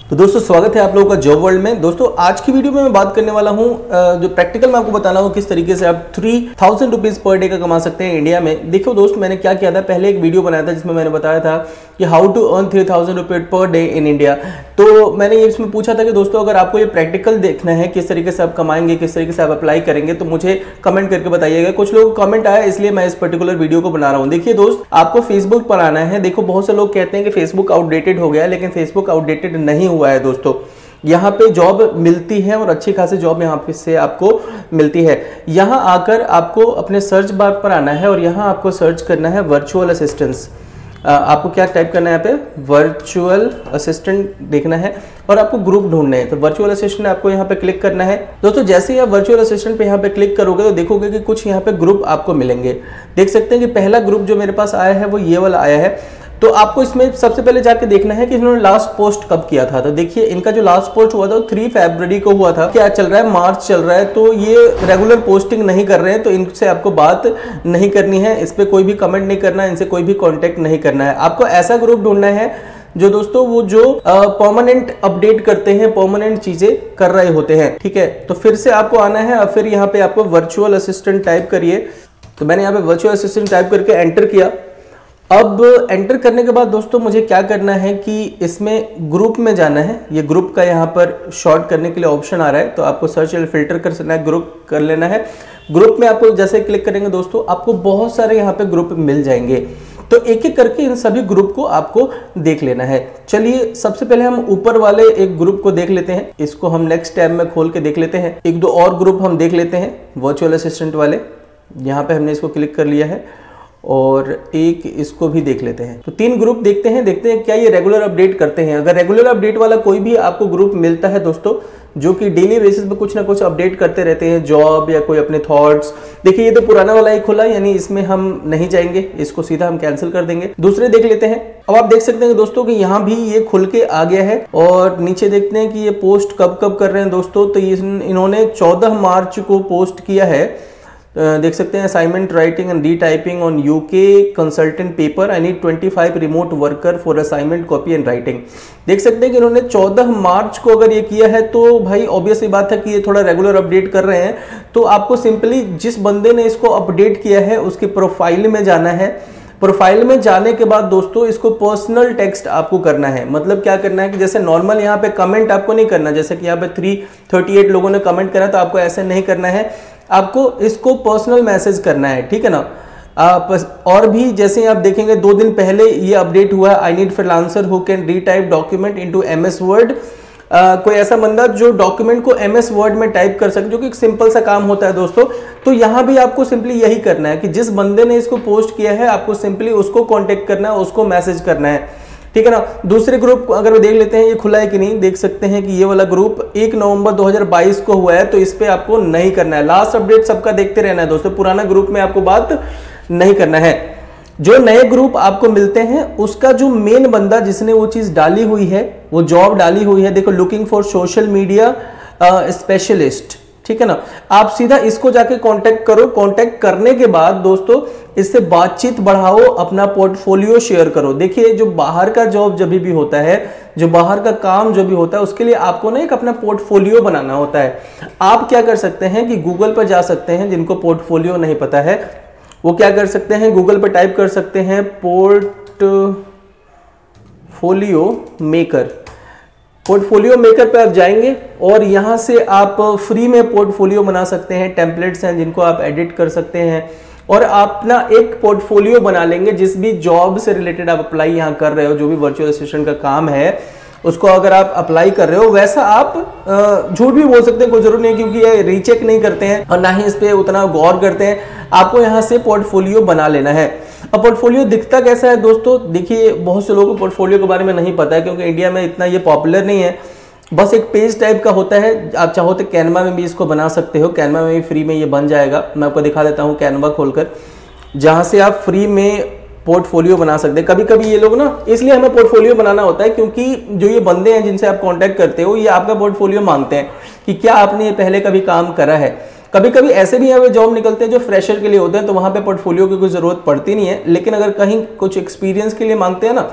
तो दोस्तों स्वागत है आप लोगों का जॉब वर्ल्ड में। दोस्तों आज की वीडियो में मैं बात करने वाला हूं जो प्रैक्टिकल मैं आपको बताना हूं किस तरीके से आप 3000 रुपीज पर डे का कमा सकते हैं इंडिया में। देखो दोस्त, मैंने क्या किया था, पहले एक वीडियो बनाया था जिसमें मैंने बताया था कि how to earn 3000 rupees per day in India. तो मैंने ये इसमें पूछा था कि दोस्तों अगर आपको ये प्रैक्टिकल देखना है किस तरीके से आप कमाएंगे, किस तरीके से आप अप्लाई करेंगे, तो मुझे कमेंट करके बताइएगा। कुछ लोग कमेंट आया इसलिए मैं इस पर्टिकुलर वीडियो को बना रहा हूँ। देखिए दोस्त, आपको फेसबुक पर आना है। देखो बहुत से लोग कहते हैं कि फेसबुक आउटडेटेड हो गया है, लेकिन फेसबुक आउटडेटेड नहीं हुआ है दोस्तों। यहाँ पे जॉब मिलती है और अच्छी खासी जॉब यहाँ पे से आपको मिलती है। यहाँ आकर आपको अपने सर्च बार पर आना है और यहाँ आपको सर्च करना है वर्चुअल असिस्टेंस। आपको क्या टाइप करना है यहाँ पे, वर्चुअल असिस्टेंट देखना है और आपको ग्रुप ढूंढना है। तो वर्चुअल असिस्टेंट आपको यहाँ पे क्लिक करना है। दोस्तों जैसे ही आप वर्चुअल असिस्टेंट पे यहाँ पे क्लिक करोगे तो देखोगे कि कुछ यहाँ पे ग्रुप आपको मिलेंगे। देख सकते हैं कि पहला ग्रुप जो मेरे पास आया है वो ये वाला आया है। तो आपको इसमें सबसे पहले जाके देखना है कि इन्होंने लास्ट पोस्ट कब किया था। तो देखिए इनका जो लास्ट पोस्ट हुआ था वो 3 फरवरी को हुआ था। क्या चल रहा है, मार्च चल रहा है, तो ये रेगुलर पोस्टिंग नहीं कर रहे हैं, तो इनसे आपको बात नहीं करनी है, इस पर कोई भी कमेंट नहीं करना है, इनसे कोई भी कॉन्टेक्ट नहीं करना है। आपको ऐसा ग्रुप ढूंढना है जो दोस्तों वो जो परमानेंट अपडेट करते हैं, परमानेंट चीजें कर रहे होते हैं। ठीक है, तो फिर से आपको आना है और फिर यहाँ पे आपको वर्चुअल असिस्टेंट टाइप करिए। तो मैंने यहाँ पे वर्चुअल असिस्टेंट टाइप करके एंटर किया। अब एंटर करने के बाद दोस्तों मुझे क्या करना है कि इसमें ग्रुप में जाना है। ये ग्रुप का यहाँ पर शॉर्ट करने के लिए ऑप्शन आ रहा है, तो आपको सर्च या फिल्टर कर सकना है, ग्रुप कर लेना है। ग्रुप में आपको जैसे क्लिक करेंगे दोस्तों आपको बहुत सारे यहाँ पे ग्रुप मिल जाएंगे। तो एक एक करके इन सभी ग्रुप को आपको देख लेना है। चलिए सबसे पहले हम ऊपर वाले एक ग्रुप को देख लेते हैं। इसको हम नेक्स्ट टैब में खोल के देख लेते हैं। एक दो और ग्रुप हम देख लेते हैं वर्चुअल असिस्टेंट वाले। यहाँ पे हमने इसको क्लिक कर लिया है और एक इसको भी देख लेते हैं। तो 3 ग्रुप देखते हैं क्या ये रेगुलर अपडेट करते हैं। अगर रेगुलर अपडेट वाला कोई भी आपको ग्रुप मिलता है दोस्तों जो कि डेली बेसिस पे कुछ ना कुछ अपडेट करते रहते हैं, जॉब या कोई अपने थॉट्स। देखिए ये तो पुराना वाला ही खुला, यानी इसमें हम नहीं जाएंगे, इसको सीधा हम कैंसिल कर देंगे। दूसरे देख लेते हैं। अब आप देख सकते हैं दोस्तों कि यहाँ भी ये खुल के आ गया है और नीचे देखते हैं कि ये पोस्ट कब कब कर रहे हैं दोस्तों। तो इन्होंने 14 मार्च को पोस्ट किया है। देख सकते हैं assignment writing and retyping on UK consultant paper, I need 25 remote worker for assignment copy and writing. देख सकते हैं कि इन्होंने 14 मार्च को अगर ये किया है तो भाई ऑब्वियसली बात है कि ये थोड़ा रेगुलर अपडेट कर रहे हैं। तो आपको सिंपली जिस बंदे ने इसको अपडेट किया है उसके प्रोफाइल में जाना है। प्रोफाइल में जाने के बाद दोस्तों इसको पर्सनल टेक्स्ट आपको करना है। मतलब क्या करना है कि जैसे नॉर्मल यहाँ पे कमेंट आपको नहीं करना, जैसे कि यहाँ पे 338 लोगों ने कमेंट करा, तो आपको ऐसे नहीं करना है, आपको इसको पर्सनल मैसेज करना है। ठीक है ना। आप और भी जैसे आप देखेंगे 2 दिन पहले ये अपडेट हुआ है, I need freelancer who can retype document into MS word. कोई ऐसा बंदा जो डॉक्यूमेंट को MS वर्ड में टाइप कर सके, जो कि एक सिंपल सा काम होता है दोस्तों। तो यहाँ भी आपको सिंपली यही करना है कि जिस बंदे ने इसको पोस्ट किया है आपको सिंपली उसको कांटेक्ट करना है, उसको मैसेज करना है। ठीक है ना। दूसरे ग्रुप अगर वो देख लेते हैं ये खुला है कि नहीं। देख सकते हैं कि ये वाला ग्रुप 1 नवंबर 2022 को हुआ है, तो इस पे आपको नहीं करना है। लास्ट अपडेट सबका देखते रहना है दोस्तों, पुराना ग्रुप में आपको बात नहीं करना है। जो नए ग्रुप आपको मिलते हैं उसका जो मेन बंदा जिसने वो चीज डाली हुई है, वो जॉब डाली हुई है, देखो looking for social media specialist. ठीक है ना। आप सीधा इसको जाके कांटेक्ट करो। कांटेक्ट करने के बाद दोस्तों इससे बातचीत बढ़ाओ, अपना पोर्टफोलियो शेयर करो। देखिए जो बाहर का जॉब जब भी होता है, जो बाहर का काम जो भी होता है, उसके लिए आपको ना एक अपना पोर्टफोलियो बनाना होता है। आप क्या कर सकते हैं कि गूगल पर जा सकते हैं, जिनको पोर्टफोलियो नहीं पता है वो क्या कर सकते हैं, गूगल पर टाइप कर सकते हैं पोर्टफोलियो मेकर। पोर्टफोलियो मेकर पे आप जाएंगे और यहां से आप फ्री में पोर्टफोलियो बना सकते हैं। टेम्पलेट्स हैं जिनको आप एडिट कर सकते हैं और अपना एक पोर्टफोलियो बना लेंगे। जिस भी जॉब से रिलेटेड आप अप्लाई यहाँ कर रहे हो, जो भी वर्चुअल असिस्टेंट का काम है उसको अगर आप अप्लाई कर रहे हो, वैसा आप झूठ भी बोल सकते हैं, कोई जरूर नहीं, क्योंकि ये रीचेक नहीं करते हैं और ना ही इस पे उतना गौर करते हैं। आपको यहाँ से पोर्टफोलियो बना लेना है। अब पोर्टफोलियो दिखता कैसा है दोस्तों, देखिए बहुत से लोगों को पोर्टफोलियो के बारे में नहीं पता है, क्योंकि इंडिया में इतना ये पॉपुलर नहीं है। बस एक पेज टाइप का होता है। आप चाहो तो कैनवा में भी इसको बना सकते हो, कैनवा में भी फ्री में ये बन जाएगा। मैं आपको दिखा देता हूँ कैनवा खोलकर, जहाँ से आप फ्री में पोर्टफोलियो बना सकते हैं। कभी कभी ये लोग ना, इसलिए हमें पोर्टफोलियो बनाना होता है क्योंकि जो ये बंदे हैं जिनसे आप कांटेक्ट करते हो ये आपका पोर्टफोलियो मांगते हैं कि क्या आपने पहले कभी काम करा है। कभी कभी ऐसे भी यहाँ पे जॉब निकलते हैं जो फ्रेशर के लिए होते हैं, तो वहाँ पे पोर्टफोलियो की कोई जरूरत पड़ती नहीं है। लेकिन अगर कहीं कुछ एक्सपीरियंस के लिए मांगते हैं ना,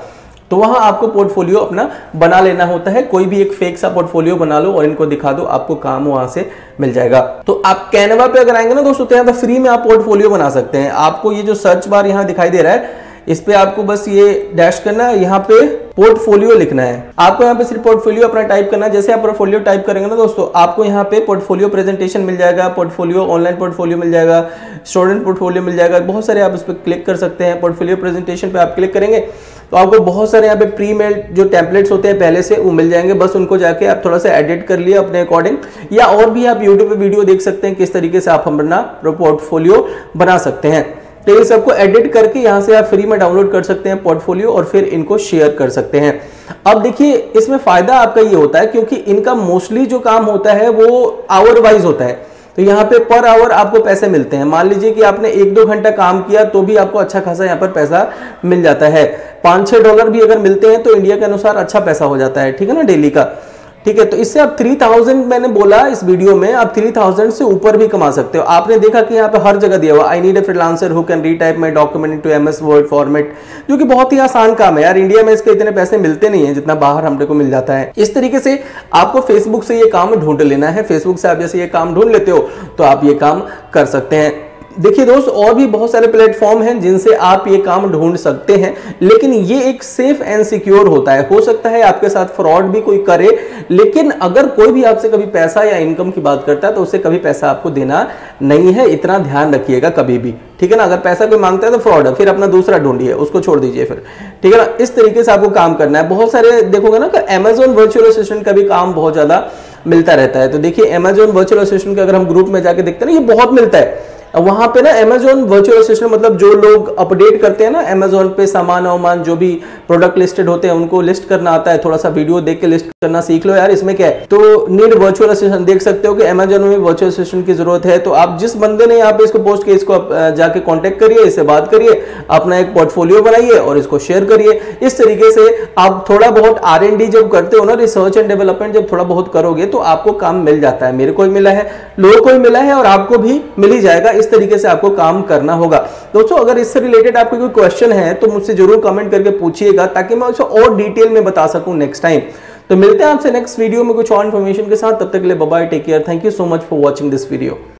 तो वहां आपको पोर्टफोलियो अपना बना लेना होता है। कोई भी एक फेक सा पोर्टफोलियो बना लो और इनको दिखा दो, आपको काम वहां से मिल जाएगा। तो आप कैनवा पे अगर आएंगे ना दोस्तों, तो यहाँ पे फ्री में आप पोर्टफोलियो बना सकते हैं। आपको ये जो सर्च बार यहाँ दिखाई दे रहा है, इस पे आपको बस ये डैश करना है, यहाँ पे पोर्टफोलियो लिखना है। आपको यहाँ पे सिर्फ पोर्टफोलियो अपना टाइप करना है। जैसे आप पोर्टफोलियो टाइप करेंगे ना दोस्तों, आपको यहाँ पे पोर्टफोलियो प्रेजेंटेशन मिल जाएगा, पोर्टफोलियो ऑनलाइन पोर्टफोलियो मिल जाएगा, स्टूडेंट पोर्टफोलियो मिल जाएगा, बहुत सारे आप इस पर क्लिक कर सकते हैं। पोर्टफोलियो प्रेजेंटेशन पे आप क्लिक करेंगे तो आपको बहुत सारे यहाँ पे प्री मेड जो टेम्पलेट्स होते हैं पहले से वो मिल जाएंगे। बस उनको जाके आप थोड़ा सा एडिट कर लिए अपने अकॉर्डिंग, या और भी आप यूट्यूब पे वीडियो देख सकते हैं किस तरीके से आप अपना पोर्टफोलियो बना सकते हैं। तो ये सबको एडिट करके यहाँ से आप फ्री में डाउनलोड कर सकते हैं पोर्टफोलियो और फिर इनको शेयर कर सकते हैं। अब देखिए इसमें फायदा आपका ये होता है क्योंकि इनका मोस्टली जो काम होता है वो आवर वाइज होता है। तो यहाँ पे पर आवर आपको पैसे मिलते हैं। मान लीजिए कि आपने 1-2 घंटा काम किया तो भी आपको अच्छा खासा यहाँ पर पैसा मिल जाता है। $5-6 भी अगर मिलते हैं तो इंडिया के अनुसार अच्छा पैसा हो जाता है, ठीक है ना, डेली का। ठीक है, तो इससे आप 3000 मैंने बोला इस वीडियो में, आप 3000 से ऊपर भी कमा सकते हो। आपने देखा कि यहाँ पे हर जगह दिया हुआ, I need a freelancer who can retype my document into MS word format, जो कि बहुत ही आसान काम है यार। इंडिया में इसके इतने पैसे मिलते नहीं है जितना बाहर हमको मिल जाता है। इस तरीके से आपको फेसबुक से ये काम ढूंढ लेना है। फेसबुक से आप जैसे ये काम ढूंढ लेते हो तो आप ये काम कर सकते हैं। देखिए दोस्त, और भी बहुत सारे प्लेटफॉर्म हैं जिनसे आप ये काम ढूंढ सकते हैं, लेकिन ये एक सेफ एंड सिक्योर होता है। हो सकता है आपके साथ फ्रॉड भी कोई करे, लेकिन अगर कोई भी आपसे कभी पैसा या इनकम की बात करता है तो उसे कभी पैसा आपको देना नहीं है, इतना ध्यान रखिएगा कभी भी, ठीक है ना। अगर पैसा कोई मांगता है तो फ्रॉड है, फिर अपना दूसरा ढूंढिए, उसको छोड़ दीजिए फिर, ठीक है ना। इस तरीके से आपको काम करना है। बहुत सारे देखोगे ना कि Amazon वर्चुअल असिस्टेंट का भी काम बहुत ज्यादा मिलता रहता है। तो देखिए Amazon वर्चुअल असिस्टेंट का अगर हम ग्रुप में जाके देखते हैं ना, ये बहुत मिलता है वहां पे ना। Amazon वर्चुअल असिस्टेंट मतलब जो लोग अपडेट करते हैं ना Amazon पे सामान वामान जो भी प्रोडक्ट लिस्टेड होते हैं उनको लिस्ट करना आता है। थोड़ा सा वीडियो देख के लिस्ट करना सीख लो यार, इसमें क्या है। तो नीड वर्चुअल असिस्टेंट, देख सकते हो कि Amazon में वर्चुअल असिस्टेंट की जरूरत है। तो आप जिस बंदे ने यहाँ पे इसको पोस्ट किया, इसको आप जाके कॉन्टेक्ट करिए, इससे बात करिए, अपना एक पोर्टफोलियो बनाइए और इसको शेयर करिए। इस तरीके से आप थोड़ा बहुत R&D जब करते हो ना, रिसर्च एंड डेवलपमेंट जब थोड़ा बहुत करोगे तो आपको काम मिल जाता है। मेरे को ही मिला है, लोगों को ही मिला है और आपको भी मिल ही जाएगा। इस तरीके से आपको काम करना होगा। दोस्तों अगर इससे रिलेटेड आपको कोई क्वेश्चन है तो मुझसे जरूर कमेंट करके पूछिएगा ताकि मैं उसे और डिटेल में बता सकूं नेक्स्ट टाइम। तो मिलते हैं आपसे नेक्स्ट वीडियो में कुछ और इन्फॉर्मेशन के साथ। तब तक के लिए bye bye, take care, thank you so much for watching this video.